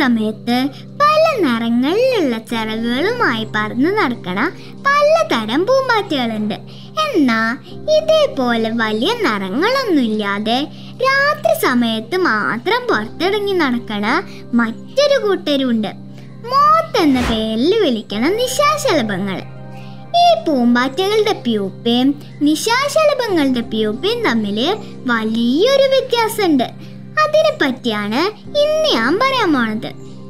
സമയത്ത് പല നിറങ്ങളിലുള്ള ചിറകുകളുമായി പറന്ന് നടക്കണ പലതരം പൂമ്പാറ്റകളുണ്ട്. എന്നാൽ ഇതേപോലെ വലിയ നിറങ്ങളൊന്നുമില്ലാതെ രാത്രി സമയത്ത് മാത്രം പുറത്തിറങ്ങി നടക്കണ മറ്റൊരു കൂട്ടരുണ്ട്. മോത്ത് എന്ന പേരിൽ വിളിക്കണ നിശാശലഭങ്ങൾ. ഈ പൂമ്പാറ്റകളുടെ പ്യൂപ്പയും നിശാശലഭങ്ങളുടെ പ്യൂപ്പയും തമ്മിൽ വലിയൊരു വ്യത്യാസമുണ്ട്. അതിനെ പറ്റിയാണ് ഇന്ന് ഞാൻ പറയാൻ പോണത്.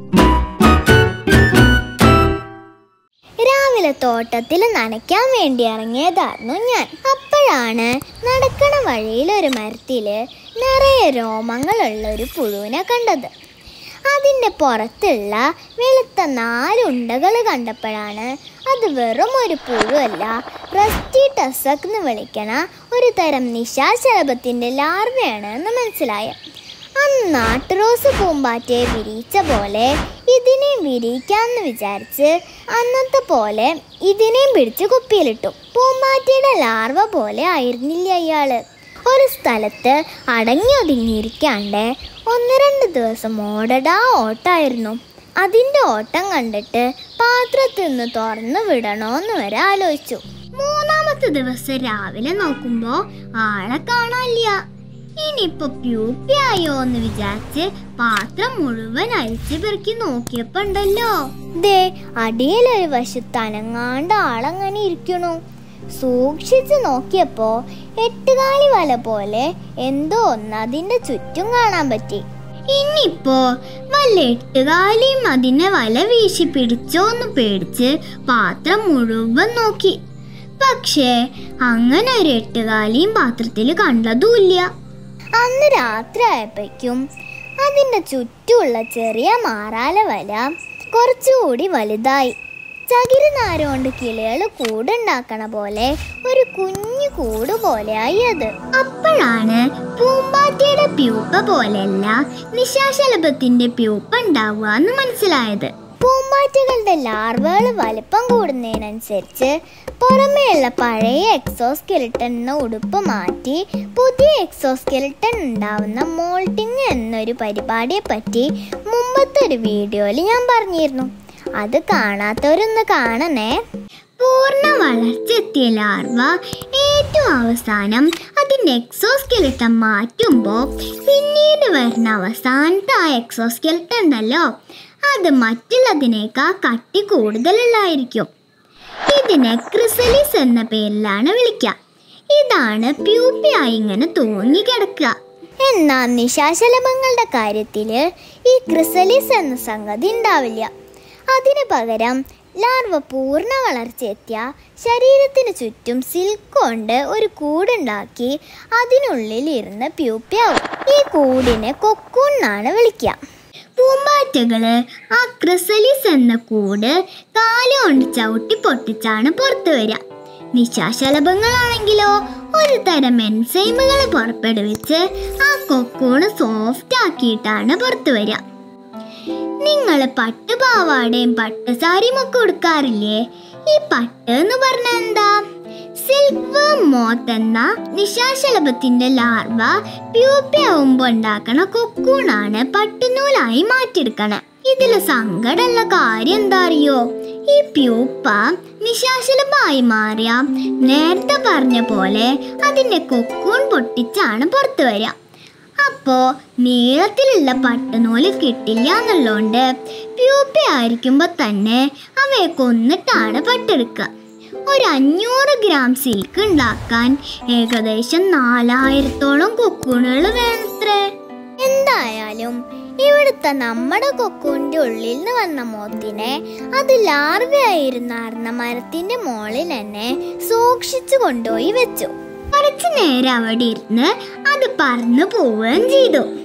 രാവിലെ തോട്ടത്തിൽ നനയ്ക്കാൻ വേണ്ടി ഇറങ്ങിയതായിരുന്നു ഞാൻ. അപ്പോഴാണ് നടക്കണ വഴിയിൽ ഒരു മരത്തില് നിറയെ രോമങ്ങളുള്ള ഒരു പുഴുവിനെ കണ്ടത്. അതിൻ്റെ പുറത്തുള്ള വെളുത്ത 4 ഉണ്ടകൾ കണ്ടപ്പോഴാണ് അത് വെറും ഒരു പുഴുവല്ല, റസ്റ്റി ടസക് എന്ന് വിളിക്കണ ഒരു തരം നിശാശലഭത്തിൻ്റെ ലാർവയാണ് എന്ന് മനസ്സിലായത്. അന്ന് നാട്ടുറോസ് പൂമ്പാറ്റയെ വിരിയിച്ച പോലെ ഇതിനെയും വിരിയിക്കാമെന്ന് വിചാരിച്ച് അന്നത്തെ പോലെ ഇതിനെയും പിടിച്ച് കുപ്പിയിലിട്ടു. പൂമ്പാറ്റയുടെ ലാർവ പോലെ ആയിരുന്നില്ല ഇയാള്. ഒരു സ്ഥലത്ത് അടങ്ങിയൊതുങ്ങിയിരിക്കാണ്ട് 1-2 ദിവസം ഓടടാ ഓട്ടായിരുന്നു. അതിൻ്റെ ഓട്ടം കണ്ടിട്ട് പാത്രത്തിൽ നിന്ന് തുറന്നു വിടണോന്ന് വരെ ആലോചിച്ചു. 3-ാമത്തെ ദിവസം രാവിലെ നോക്കുമ്പോൾ ആളെ കാണാനില്ല. ഇനിയിപ്പോൾ പ്യൂപ്പിയായോ എന്ന് വിചാരിച്ച് പാത്രം മുഴുവൻ അരിച്ചു പെറുക്കി നോക്കിയപ്പോ ഉണ്ടല്ലോ, ദേ അടിയിലൊരു വശത്ത് അനങ്ങാണ്ട് ആളങ്ങനെ ഇരിക്കണു. സൂക്ഷിച്ച് നോക്കിയപ്പോ 8 കാലി വല പോലെ എന്തോ ഒന്ന് അതിന്റെ ചുറ്റും കാണാൻ പറ്റി. ഇനിയിപ്പോ വല്ല 8 കാലിയും അതിനെ വല വീശി പിടിച്ചോന്ന് പേടിച്ച് പാത്രം മുഴുവൻ നോക്കി. പക്ഷേ അങ്ങനെ ഒരു 8 കാലിയും പാത്രത്തിൽ കണ്ടതുമില്ല. അന്ന് രാത്രി ആയപ്പോഴേക്കും അതിൻ്റെ ചുറ്റുമുള്ള ചെറിയ മാറാല വല കുറച്ചുകൂടി വലുതായി. ചകിരി നാരുകൊണ്ട് കിളികൾ കൂടുണ്ടാക്കണ പോലെ ഒരു കുഞ്ഞു കൂട് പോലെയായി അത്. അപ്പോഴാണ് പൂമ്പാറ്റയുടെ പ്യൂപ്പ പോലെയല്ല നിശാശലഭത്തിന്റെ പ്യൂപ്പ ഉണ്ടാവുക എന്ന് മനസ്സിലായത്. പൂമ്പാറ്റകളുടെ ലാർവകൾ വലിപ്പം കൂടുന്നതിനനുസരിച്ച് പുറമേയുള്ള പഴയ എക്സോസ്കെലിട്ടൺ എന്ന ഉടുപ്പ് മാറ്റി പുതിയ എക്സോസ്കെലിട്ടൺ ഉണ്ടാവുന്ന മോൾട്ടിങ് എന്നൊരു പരിപാടിയെ പറ്റി മുമ്പത്തെ ഒരു വീഡിയോയിൽ ഞാൻ പറഞ്ഞിരുന്നു. അത് കാണാത്തവരൊന്ന് കാണണേ. പൂർണ്ണ വളർച്ചെത്തിയ ലാർവ ഏറ്റവും അവസാനം അതിൻ്റെ എക്സോസ്കെലിട്ടൺ മാറ്റുമ്പോൾ പിന്നീട് വരുന്ന അവസാനത്തെ ആ എക്സോസ്കെലിട്ടൺ ഉണ്ടല്ലോ, അത് മറ്റുള്ളതിനേക്കാൾ കട്ടി കൂടുതലുള്ളതായിരിക്കും. ഇതിനെ ക്രിസലിസ് എന്ന പേരിലാണ് വിളിക്കുക. ഇതാണ് പ്യൂപ്പിയായി ഇങ്ങനെ തൂങ്ങിക്കിടക്കുക. എന്നാൽ നിശാശലഭങ്ങളുടെ കാര്യത്തിൽ ഈ ക്രിസലിസ് എന്ന സംഗതി ഉണ്ടാവില്ല. അതിന് പകരം ലാർവ പൂർണ്ണ വളർച്ചയെത്തിയ ശരീരത്തിന് ചുറ്റും സിൽക്ക് കൊണ്ട് ഒരു കൂടുണ്ടാക്കി അതിനുള്ളിൽ ഇരുന്ന് പ്യൂപ്പിയാവും. ഈ കൂടിനെ കൊക്കൂൺ എന്നാണ് വിളിക്കുക. പൂമ്പാറ്റകള് ആ ക്രിസലിസ് എന്ന കൂട് കാലുകൊണ്ട് ചവിട്ടി പൊട്ടിച്ചാണ് പുറത്തു വരിക. നിശാശലഭങ്ങളാണെങ്കിലോ ഒരു തരം എൻസൈമുകൾ പുറപ്പെടുവിച്ച് ആ കൊക്കൂണ് സോഫ്റ്റ് ആക്കിയിട്ടാണ് പുറത്തു വരിക. നിങ്ങൾ പട്ടുപാവാടയും പട്ടുസാരിയും ഒക്കെ ഉടുക്കാറില്ലേ? ഈ പട്ട് എന്ന് പറഞ്ഞാൽ എന്താ? സിൽക്ക് വർം മോത്ത് എന്ന നിശാശലഭത്തിന്റെ ലാർവ പ്യൂപ്പയാവുമ്പോൾ ഉണ്ടാക്കണ കൊക്കൂണാണ് പട്ടുനൂലായി മാറ്റിയെടുക്കണേ. ഇതില് സങ്കടമുള്ള കാര്യം എന്താ അറിയോ? ഈ പ്യൂപ്പ നിശാശലഭമായി മാറിയ നേരത്തെ പറഞ്ഞ പോലെ അതിന്റെ കൊക്കൂൺ പൊട്ടിച്ചാണ് പുറത്തു വരിക. അപ്പോ നീളത്തിലുള്ള പട്ടുനൂല് കിട്ടില്ല എന്നുള്ളതുകൊണ്ട് പ്യൂപ്പയായിരിക്കുമ്പോൾ തന്നെ അവയെ കൊന്നിട്ടാണ് പട്ടെടുക്കുക. ഒരു 500 ഗ്രാം സിൽക്ക് ഉണ്ടാക്കാൻ ഏകദേശം 4000-ഓളം കൊക്കൂണുകൾ വേണത്രേ. എന്തായാലും ഇവിടുത്തെ നമ്മുടെ കൊക്കൂണിന്റെ ഉള്ളിൽ നിന്ന് വന്ന മോത്തിനെ അത് ലാർവയായിരുന്ന മരത്തിന്റെ മുകളിൽ തന്നെ സൂക്ഷിച്ചു കൊണ്ടുപോയി വെച്ചു. കുറച്ചു നേരം അവിടെ ഇരുന്ന് അത് പറന്നു പോവുകയും ചെയ്തു.